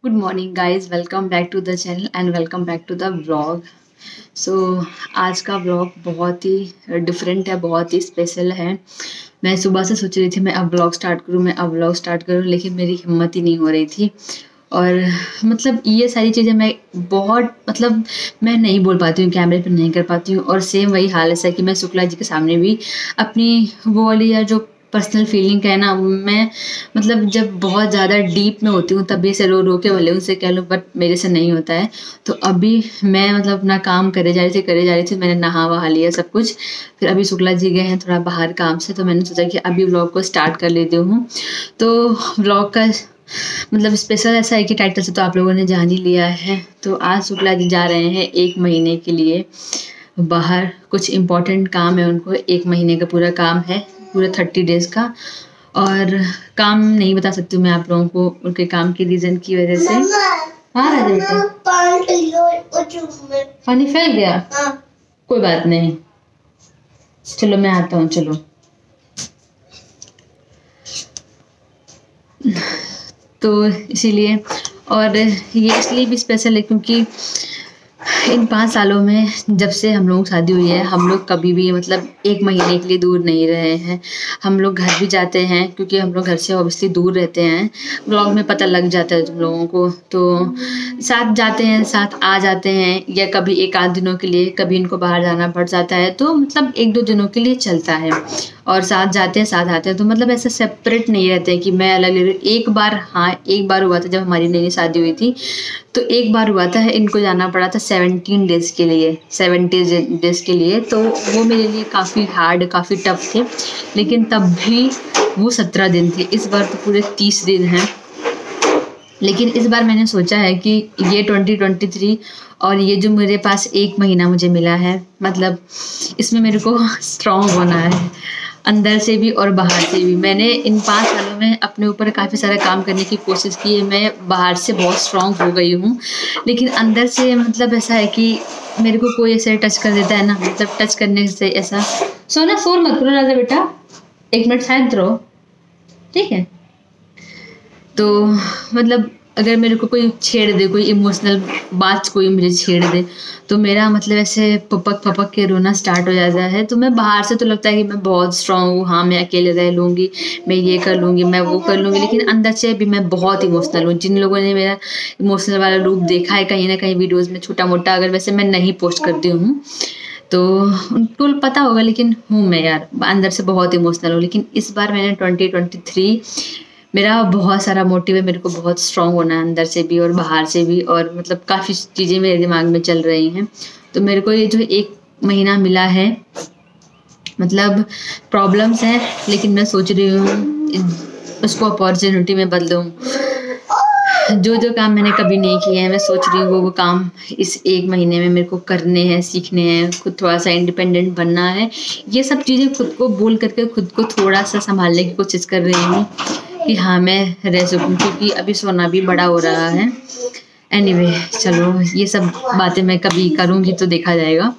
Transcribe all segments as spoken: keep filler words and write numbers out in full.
Good morning guys, welcome back to the channel and welcome back to the vlog. So आज का vlog बहुत ही different है, बहुत ही special है। मैं सुबह से सोच रही थी मैं अब व्लॉग स्टार्ट करूँ मैं अब व्लॉग स्टार्ट करूँ लेकिन मेरी हिम्मत ही नहीं हो रही थी। और मतलब ये सारी चीज़ें मैं बहुत मतलब मैं नहीं बोल पाती हूँ, कैमरे पर नहीं कर पाती हूँ। और सेम वही हाल है कि मैं शुक्ला जी के सामने भी अपनी वो वाली या जो पर्सनल फीलिंग है ना, मैं मतलब जब बहुत ज़्यादा डीप में होती हूँ तभी ऐसे रो रो के भले उनसे कह लूँ, बट मेरे से नहीं होता है। तो अभी मैं मतलब अपना काम करे जा रही थी करे जा रही थी मैंने नहा वहा लिया सब कुछ। फिर अभी शुक्ला जी गए हैं थोड़ा बाहर काम से, तो मैंने सोचा कि अभी व्लॉग को स्टार्ट कर लेती हूँ। तो व्लॉग का मतलब स्पेशल ऐसा है कि टाइटल से तो आप लोगों ने जान ही लिया है। तो आज शुक्ला जी जा रहे हैं एक महीने के लिए बाहर, कुछ इम्पोर्टेंट काम है उनको, एक महीने का पूरा काम है, पूरा थर्टी डेज़ का। और काम नहीं बता सकती हूँ मैं आप लोगों को उनके काम की रीज़न की वजह से। हाँ राजा बेटा, पानी फैल गया। हाँ। कोई बात नहीं, चलो मैं आता हूँ। चलो तो इसीलिए, और ये इसलिए भी स्पेशल है क्योंकि इन पाँच सालों में जब से हम लोग शादी हुई है हम लोग कभी भी मतलब एक महीने के लिए दूर नहीं रहे हैं। हम लोग घर भी जाते हैं क्योंकि हम लोग घर से ऑब्वियसली दूर रहते हैं, ब्लॉग में पता लग जाता है तुम लोगों को। तो साथ जाते हैं साथ आ जाते हैं, या कभी एक आध दिनों के लिए कभी इनको बाहर जाना पड़ जाता है तो मतलब एक दो दिनों के लिए चलता है, और साथ जाते हैं साथ आते हैं। तो मतलब ऐसा सेपरेट नहीं रहते हैं कि मैं अलग ले रही हूँ। एक बार हाँ एक बार हुआ था जब हमारी नई शादी हुई थी, तो एक बार हुआ था इनको जाना पड़ा था सेवनटीन डेज़ के लिए सेवेंटी डेज़ के लिए। तो वो मेरे लिए काफ़ी हार्ड काफ़ी टफ थे, लेकिन तब भी वो सत्रह दिन थे। इस बार तो पूरे तीस दिन हैं। लेकिन इस बार मैंने सोचा है कि ये ट्वेंटी ट्वेंटी थ्री और ये जो मेरे पास एक महीना मुझे मिला है, मतलब इसमें मेरे को स्ट्रॉन्ग होना है, अंदर से भी और बाहर से भी। मैंने इन पाँच सालों में अपने ऊपर काफ़ी सारा काम करने की कोशिश की है। मैं बाहर से बहुत स्ट्रॉन्ग हो गई हूँ, लेकिन अंदर से मतलब ऐसा है कि मेरे को कोई ऐसे टच कर देता है ना, मतलब टच करने से ऐसा। सोना शोर मत करो राजा बेटा, एक मिनट शांत रहो, ठीक है। तो मतलब अगर मेरे को कोई छेड़ दे, कोई इमोशनल बात कोई मुझे छेड़ दे, तो मेरा मतलब ऐसे पपक पपक के रोना स्टार्ट हो जाता है। तो मैं बाहर से तो लगता है कि मैं बहुत स्ट्रांग हूँ, हाँ मैं अकेले रह लूँगी, मैं ये कर लूँगी, मैं वो कर लूँगी, लेकिन अंदर से भी मैं बहुत इमोशनल हूँ। जिन लोगों ने मेरा इमोशनल वाला रूप देखा है कहीं ना कहीं वीडियोज़ में छोटा मोटा, अगर वैसे मैं नहीं पोस्ट करती हूँ तो उनको पता होगा, लेकिन हूँ मैं यार अंदर से बहुत इमोशनल हूँ। लेकिन इस बार मैंने ट्वेंटी ट्वेंटी थ्री मेरा बहुत सारा मोटिव है, मेरे को बहुत स्ट्रॉन्ग होना है अंदर से भी और बाहर से भी, और मतलब काफ़ी चीज़ें मेरे दिमाग में चल रही हैं। तो मेरे को ये जो एक महीना मिला है, मतलब प्रॉब्लम्स हैं लेकिन मैं सोच रही हूँ उसको अपॉर्चुनिटी में बदलूँ। जो जो काम मैंने कभी नहीं किए हैं मैं सोच रही हूँ वो वो काम इस एक महीने में मेरे को करने हैं, सीखने हैं, खुद थोड़ा सा इंडिपेंडेंट बनना है। ये सब चीज़ें खुद को बोल करके खुद को थोड़ा सा संभालने की कोशिश कर रही हूँ कि हाँ मैं रह सकूँ, क्योंकि अभी सोना भी बड़ा हो रहा है। एनीवे anyway, चलो ये सब बातें मैं कभी करूँगी तो देखा जाएगा।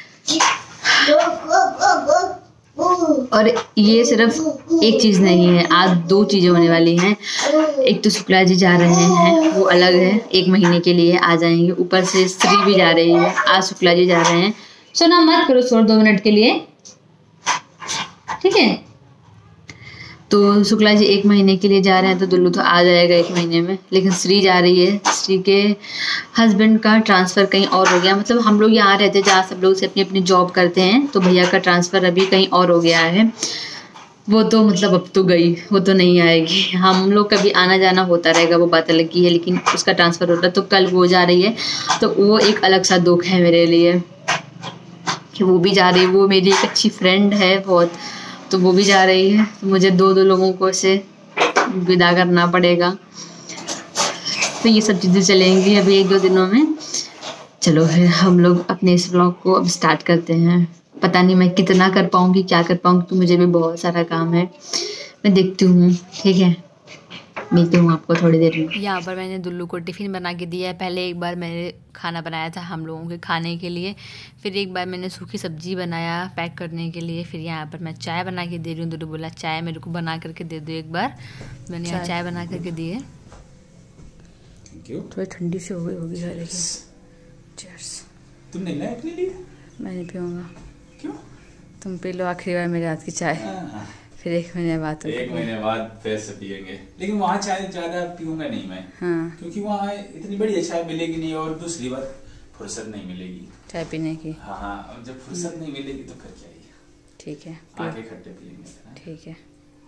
और ये सिर्फ एक चीज़ नहीं है, आज दो चीज़ें होने वाली हैं। एक तो शुक्ला जी जा रहे हैं, वो अलग है, एक महीने के लिए आ जाएंगे। ऊपर से श्री भी जा रही है, आज शुक्ला जी जा रहे हैं। सुना मत करो छोड़ दो मिनट के लिए, ठीक है। तो शुक्ला जी एक महीने के लिए जा रहे हैं तो दुल्लू तो आ जाएगा एक महीने में, लेकिन श्री जा रही है। श्री के हस्बैंड का ट्रांसफ़र कहीं और हो गया, मतलब हम लोग यहाँ रहते जहाँ सब लोग से अपनी अपनी जॉब करते हैं, तो भैया का ट्रांसफ़र अभी कहीं और हो गया है। वो तो मतलब अब तो गई, वो तो नहीं आएगी। हम लोग कभी आना जाना होता रहेगा, वो बात अलग की है, लेकिन उसका ट्रांसफ़र हो रहा है तो कल वो जा रही है। तो वो एक अलग सा दुख है मेरे लिए कि वो भी जा रही है। वो मेरी एक अच्छी फ्रेंड है बहुत, तो वो भी जा रही है, तो मुझे दो दो लोगों को से विदा करना पड़ेगा। तो ये सब चीज़ें चलेंगी अभी एक दो दिनों में। चलो फिर हम लोग अपने इस ब्लॉग को अब स्टार्ट करते हैं। पता नहीं मैं कितना कर पाऊँगी, क्या कर पाऊँगी, तो मुझे भी बहुत सारा काम है, मैं देखती हूँ, ठीक है। मिलती हूँ आपको थोड़ी देर में। यहाँ पर मैंने दुल्लू को टिफ़िन बना के दिया है। पहले एक बार मैंने खाना बनाया था हम लोगों के खाने के लिए, फिर एक बार मैंने सूखी सब्जी बनाया पैक करने के लिए, फिर यहाँ पर मैं चाय बना के दे रही हूँ। दुल्लू बोला चाय मेरे को बना करके दे दो एक बार, मैंने यहाँ चाय बना करके दी है। Thank you. थोड़ी ठंडी से हो गई होगी है लेकिन। चीयर्स। तुम नहीं लाए अपने लिए? मैं नहीं पीऊँगा। क्यों? तुम पी लो आखिरी बार मेरे हाथ की चाय, फिर एक महीने बाद। एक महीने बाद फिर से पियेंगे, लेकिन वहाँ चाय ज्यादा पीऊंगा नहीं मैं। हाँ। क्योंकि वहाँ इतनी बढ़िया चाय मिलेगी नहीं, और दूसरी बात फुर्सत नहीं मिलेगी चाय पीने की। हाँ हाँ, जब फुर्सत नहीं मिलेगी तो फिर क्या ही। ठीक है, आगे खट्टे पियेंगे। ठीक है।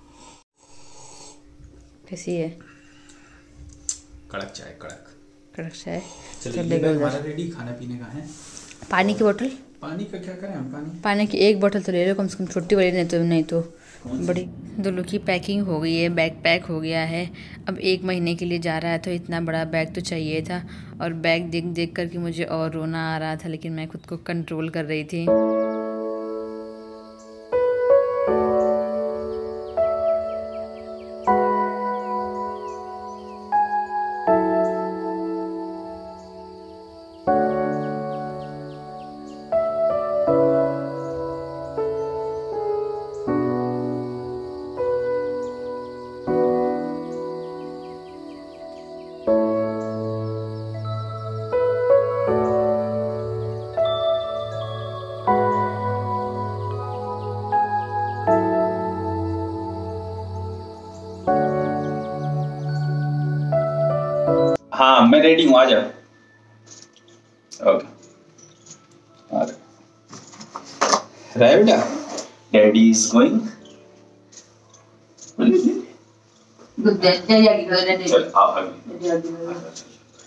कैसी है? कड़क चाय, कड़क कड़क चाय। चलिए हमारा रेडी, खाना पीने का है। पानी की बोतल? पानी का क्या करें हम? पानी पानी की एक बोतल तो ले लो कम से कम, छोटी वाली, नहीं तो नहीं तो बड़ी। दुल्लू की पैकिंग हो गई है, बैग पैक हो गया है। अब एक महीने के लिए जा रहा है तो इतना बड़ा बैग तो चाहिए था, और बैग देख देख करके मुझे और रोना आ रहा था, लेकिन मैं खुद को कंट्रोल कर रही थी। हाँ मैं रेडी हूँ, आ जाओ। ओके आ जाओ। बेटा, daddy is going. Good day, daddy आगे कर रहे हैं। चल आप आगे।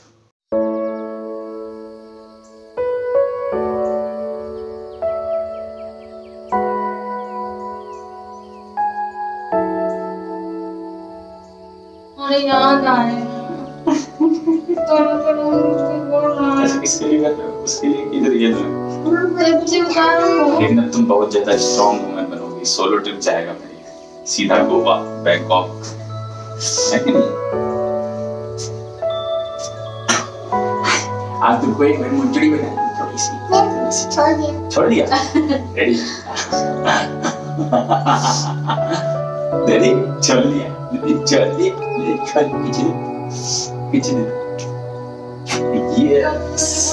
अरे याद आए तो ऐसा किसके लिए कर रहे हो? उसके लिए इधर ये लेकिन अब तुम बहुत ज्यादा स्ट्रॉन्ग वुमन बनोगी। सोलो ट्रिप जाएगा मेरी, सीधा गोवा, बैंकॉक, है कि नहीं? आज तुमको एक बार मुंजड़ी बना थोड़ी सी, छोड़ दिया छोड़ दिया रेडी रेडी छोड़ दिया छोड़ दिया पीछे पीछे। Yes.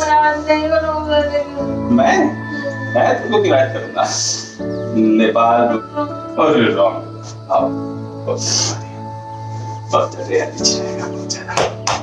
मैं मैं तुमको की बात करूंगा। नेपाल और रॉन्ग अब बहुत ज्यादा अच्छा रहेगा, बहुत ज्यादा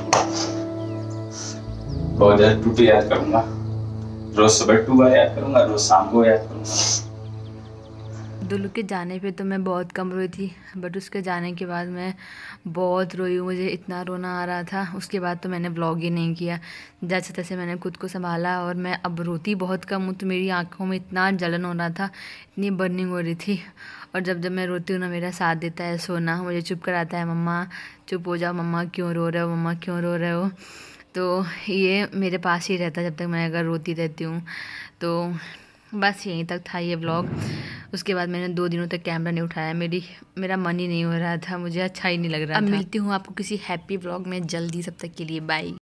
बहुत ज्यादा टूटू याद करूंगा। रोज सुबह टू बार याद करूंगा, रोज शाम को याद करूंगा। दुल्लू के जाने पे तो मैं बहुत कम रोई थी, बट उसके जाने के बाद मैं बहुत रोई हूँ। मुझे इतना रोना आ रहा था। उसके बाद तो मैंने व्लॉग ही नहीं किया। जैसे तैसे मैंने खुद को संभाला, और मैं अब रोती बहुत कम हूँ, तो मेरी आंखों में इतना जलन हो रहा था, इतनी बर्निंग हो रही थी। और जब जब मैं रोती हूँ ना, मेरा साथ देता है सोना, मुझे चुप कराता है। मम्मा चुप हो जाओ, मम्मा क्यों रो रहे हो, मम्मा क्यों रो रहे हो। तो ये मेरे पास ही रहता जब तक मैं अगर रोती रहती हूँ। तो बस यहीं तक था ये व्लॉग। उसके बाद मैंने दो दिनों तक कैमरा नहीं उठाया। मेरी मेरा मन ही नहीं हो रहा था, मुझे अच्छा ही नहीं लग रहा था। अब मिलती हूँ आपको किसी हैप्पी व्लॉग में जल्दी, सब तक के लिए बाय।